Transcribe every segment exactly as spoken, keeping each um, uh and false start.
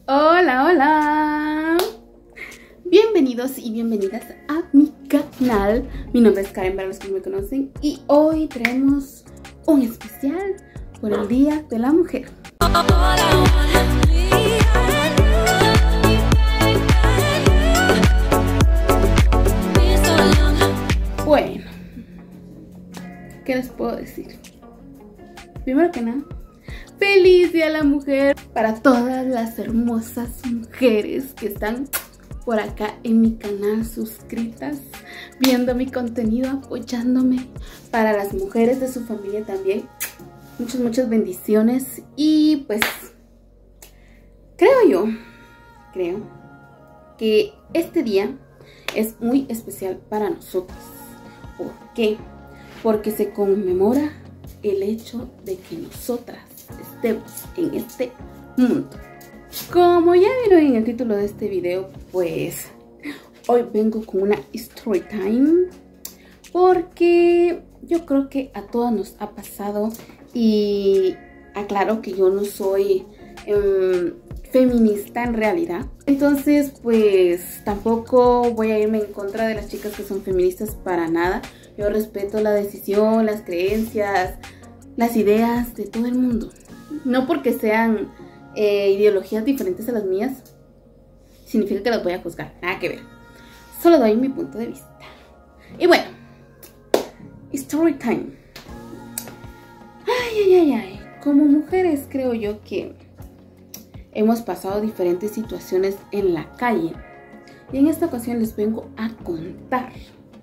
Hola, hola. Bienvenidos y bienvenidas a mi canal. Mi nombre es Karen para los que no me conocen y hoy traemos un especial por el Día de la Mujer. Bueno, ¿qué les puedo decir? Primero que nada, ¡feliz Día de la Mujer! Para todas las hermosas mujeres que están por acá en mi canal, suscritas, viendo mi contenido, apoyándome. Para las mujeres de su familia también, muchas, muchas bendiciones. Y pues, creo yo, creo que este día es muy especial para nosotros. ¿Por qué? Porque se conmemora el hecho de que nosotras estemos en este mundo. Como ya vieron en el título de este video, pues hoy vengo con una story time, porque yo creo que a todas nos ha pasado, y aclaro que yo no soy um, feminista en realidad, entonces pues tampoco voy a irme en contra de las chicas que son feministas, para nada. Yo respeto la decisión, las creencias, las ideas de todo el mundo. No porque sean eh, ideologías diferentes a las mías significa que las voy a juzgar, nada que ver. Solo doy mi punto de vista. Y bueno, story time. Ay, ay, ay, ay. Como mujeres creo yo que hemos pasado diferentes situaciones en la calle, y en esta ocasión les vengo a contar.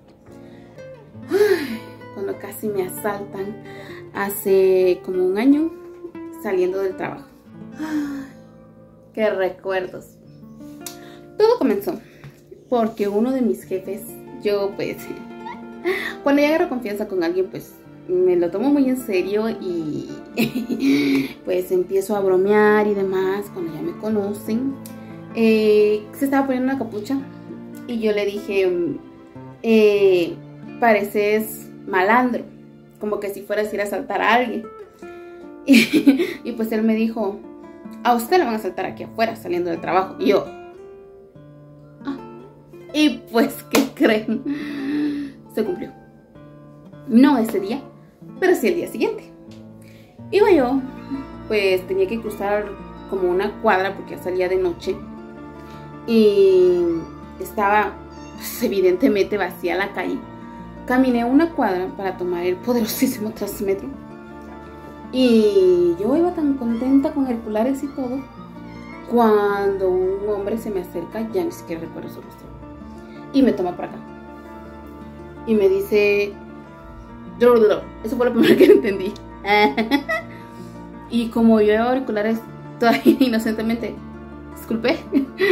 Ay, cuando casi me asaltan hace como un año saliendo del trabajo. Ay, qué recuerdos. Todo comenzó porque uno de mis jefes, yo pues cuando ya agarro confianza con alguien, pues me lo tomo muy en serio y pues empiezo a bromear y demás. Cuando ya me conocen, eh, se estaba poniendo una capucha y yo le dije, eh, pareces malandro, como que si fueras a ir a asaltar a alguien. Y, y pues él me dijo, a usted le van a asaltar aquí afuera saliendo del trabajo. Y yo, ah. Y pues, ¿qué creen? Se cumplió. No ese día, pero sí el día siguiente. Iba yo, pues tenía que cruzar como una cuadra porque ya salía de noche, y estaba pues, evidentemente vacía la calle. Caminé una cuadra para tomar el poderosísimo Transmetro, y yo iba tan contenta con auriculares y todo, cuando un hombre se me acerca, ya ni siquiera recuerdo su rostro, y me toma por acá y me dice, eso fue lo primero que entendí. Y como yo llevo auriculares, todavía inocentemente, disculpe.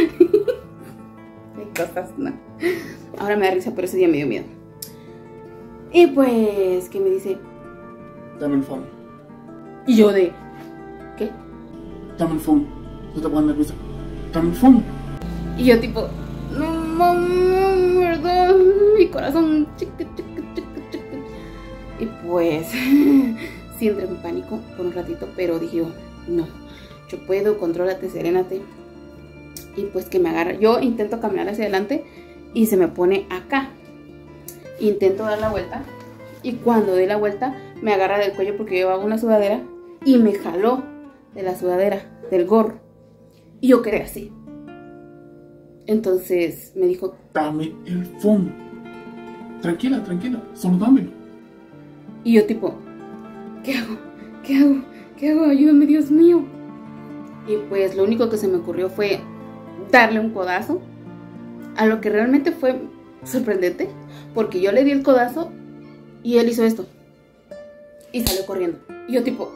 Hay cosas, no. Ahora me da risa, pero ese día me dio miedo. Y pues, que me dice, dame el phone. Y yo de, ¿qué? Dame el phone. No te pongas nerviosa. Dame el phone. Y yo tipo, no, mamá, verdad, mi corazón, chica, chica, chica, chica. Y pues, sí entré en pánico por un ratito, pero dije yo, no, yo puedo, contrólate, serénate. Y pues que me agarra, yo intento caminar hacia adelante y se me pone acá. Intento dar la vuelta, y cuando doy la vuelta me agarra del cuello porque yo hago una sudadera y me jaló de la sudadera, del gorro, y yo quedé así. Entonces me dijo, dame el phone. Tranquila, tranquila, solo dámelo. Y yo tipo, ¿qué hago? ¿Qué hago? ¿Qué hago? Ayúdame, Dios mío. Y pues lo único que se me ocurrió fue darle un codazo, a lo que realmente fue sorprendente, porque yo le di el codazo y él hizo esto y salió corriendo. Y yo tipo,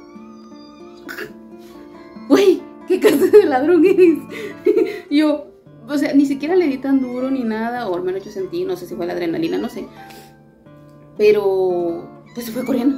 güey, ¿qué clase de ladrón eres? Y yo, o sea, ni siquiera le di tan duro ni nada, o al menos yo sentí, no sé si fue la adrenalina, no sé, pero pues se fue corriendo.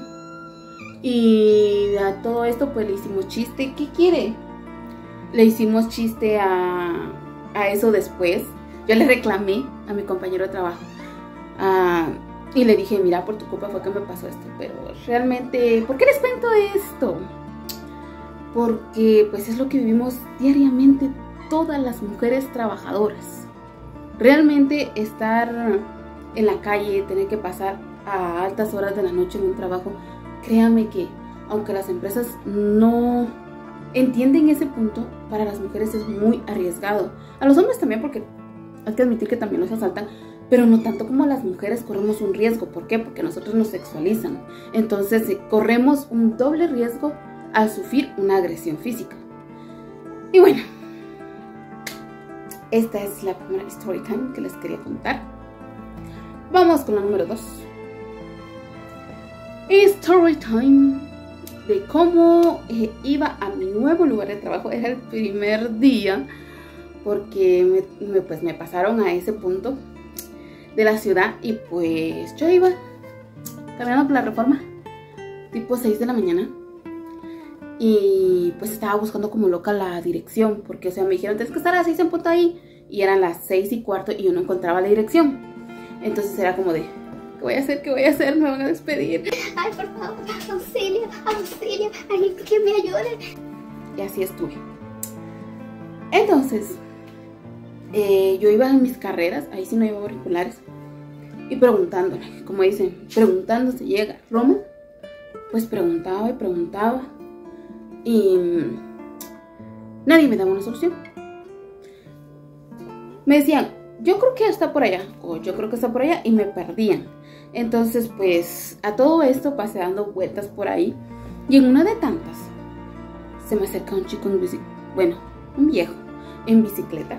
Y a todo esto pues le hicimos chiste. ¿Qué quiere? Le hicimos chiste a, a eso después. Yo le reclamé a mi compañero de trabajo, uh, y le dije, mira, por tu culpa fue que me pasó esto. Pero realmente, ¿por qué les cuento esto? Porque pues es lo que vivimos diariamente todas las mujeres trabajadoras. Realmente estar en la calle, tener que pasar a altas horas de la noche en un trabajo, créanme que aunque las empresas no entienden ese punto, para las mujeres es muy arriesgado. A los hombres también, porque hay que admitir que también los asaltan, pero no tanto como a las mujeres corremos un riesgo. ¿Por qué? Porque nosotros nos sexualizan. Entonces eh, corremos un doble riesgo al sufrir una agresión física. Y bueno, esta es la primera story time que les quería contar. Vamos con la número dos. Story time de cómo eh, iba a mi nuevo lugar de trabajo. Era el primer día, porque me, me, pues me pasaron a ese punto de la ciudad y pues yo iba caminando por la Reforma tipo seis de la mañana y pues estaba buscando como loca la dirección, porque o sea me dijeron tienes que estar a las seis en punto ahí y eran las seis y cuarto y yo no encontraba la dirección. Entonces era como de ¿qué voy a hacer? ¿Qué voy a hacer? Me van a despedir. Ay, por favor, auxilio, auxilio, alguien que me ayude. Y así estuve. Entonces Eh, yo iba en mis carreras, ahí sí no llevaba auriculares, y preguntándole, como dicen, preguntando si llega Roma, pues preguntaba y preguntaba, y nadie me daba una solución. Me decían, yo creo que está por allá, o yo creo que está por allá, y me perdían. Entonces, pues, a todo esto pasé dando vueltas por ahí, y en una de tantas, se me acerca un chico en bicicleta, bueno, un viejo, en bicicleta,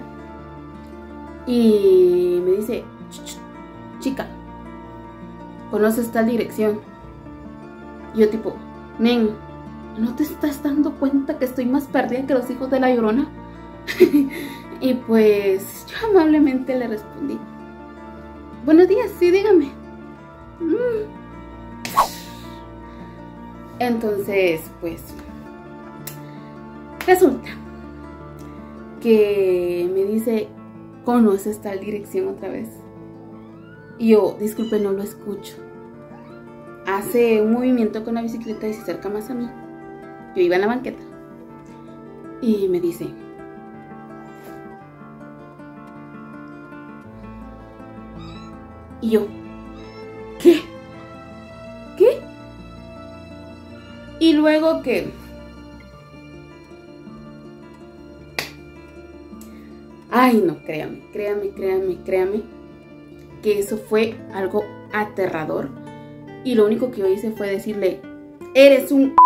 y me dice, chica, ¿conoces tal dirección? Y yo tipo, men, ¿no te estás dando cuenta que estoy más perdida que los hijos de la Llorona? Y pues yo amablemente le respondí, buenos días, sí, dígame. Mm. Entonces, pues, resulta que me dice, ¿conoces tal dirección otra vez? Y yo, disculpe, no lo escucho. Hace un movimiento con la bicicleta y se acerca más a mí. Yo iba en la banqueta. Y me dice, y yo, ¿qué? ¿Qué? Y luego que ay, no, créame, créame, créame, créame, que eso fue algo aterrador. Y lo único que yo hice fue decirle, eres un...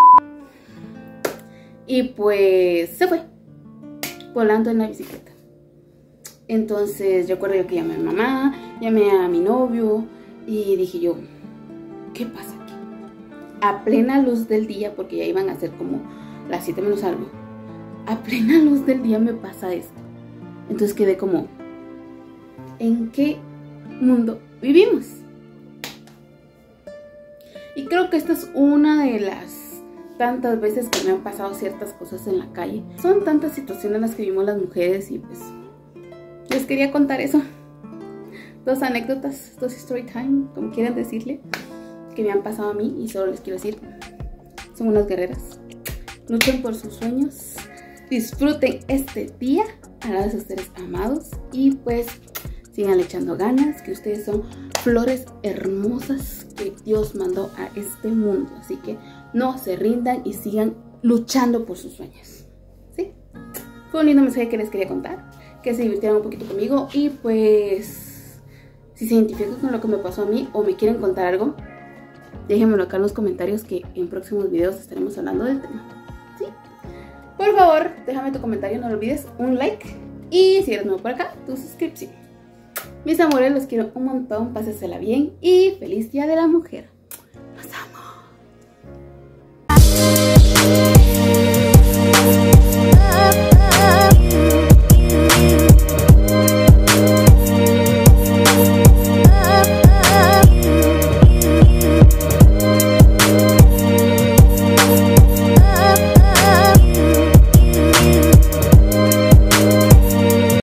Y pues se fue, volando en la bicicleta. Entonces yo recuerdo que llamé a mi mamá, llamé a mi novio y dije yo, ¿qué pasa aquí? A plena luz del día, porque ya iban a ser como las siete menos algo. A plena luz del día me pasa esto. Entonces quedé como, ¿en qué mundo vivimos? Y creo que esta es una de las tantas veces que me han pasado ciertas cosas en la calle. Son tantas situaciones en las que vivimos las mujeres y pues les quería contar eso. Dos anécdotas, dos story time, como quieran decirle, que me han pasado a mí y solo les quiero decir, son unas guerreras. Luchen por sus sueños, disfruten este día al lado de sus seres amados y pues sigan echando ganas, que ustedes son flores hermosas que Dios mandó a este mundo. Así que no se rindan y sigan luchando por sus sueños. ¿Sí? Fue un lindo mensaje que les quería contar, que se divirtieran un poquito conmigo y pues si se identifican con lo que me pasó a mí o me quieren contar algo, déjenmelo acá en los comentarios que en próximos videos estaremos hablando del tema. ¿Sí? Por favor, déjame tu comentario, no lo olvides, un like y si eres nuevo por acá, tu suscripción. Mis amores, los quiero un montón, pásensela bien y feliz Día de la Mujer.